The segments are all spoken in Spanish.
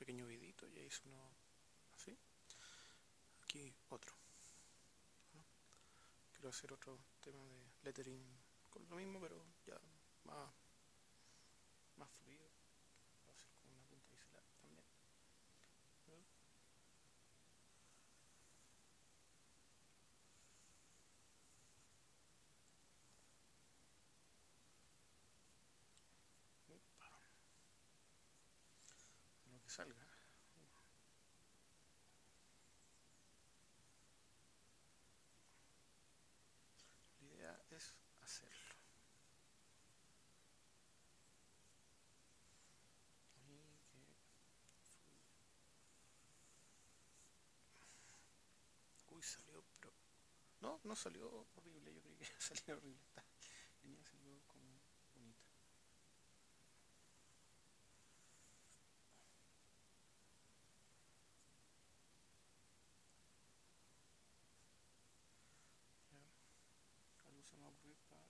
pequeño videito, ya hice uno así. Aquí otro. Quiero hacer otro tema de lettering con lo mismo, pero ya más, más fluido. Voy a hacer con una punta biselar también. Lo que salga. La idea es hacerlo. Uy, salió, pero... No, no salió horrible, yo creí que salió horrible. Esta línea salió como bonita. Ya, algo se me va a ocurrir para...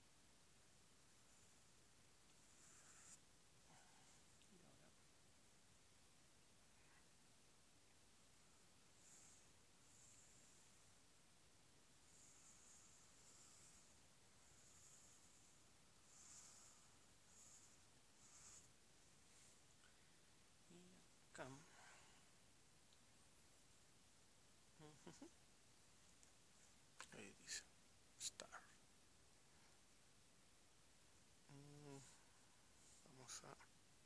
Y ahora... Y acá... Ahí dice Star. Vamos a...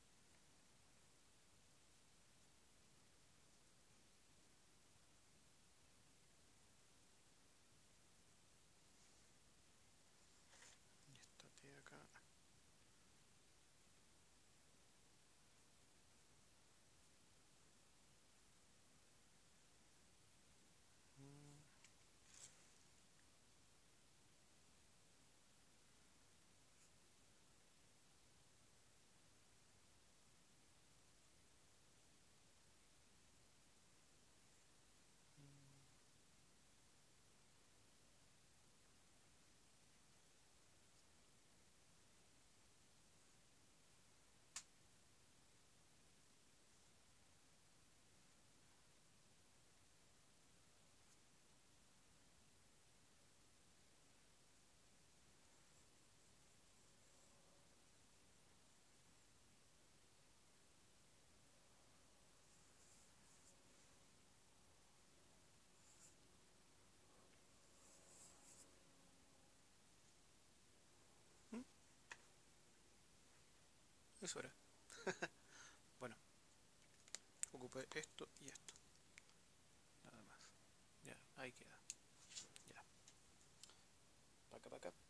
Y esta T acá. Eso era. Bueno, ocupé esto y esto. Nada más. Ya, ahí queda. Ya. Paca, paca.